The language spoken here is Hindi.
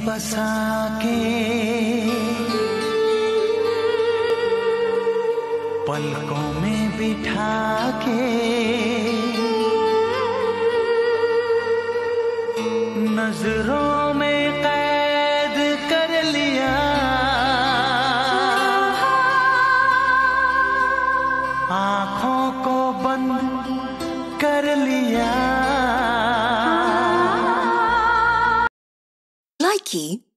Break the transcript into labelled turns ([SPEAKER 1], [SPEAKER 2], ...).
[SPEAKER 1] बसा के पलकों में बिठा के नजरों में कैद कर लिया, आँखों को बंद कर लिया।
[SPEAKER 2] Likey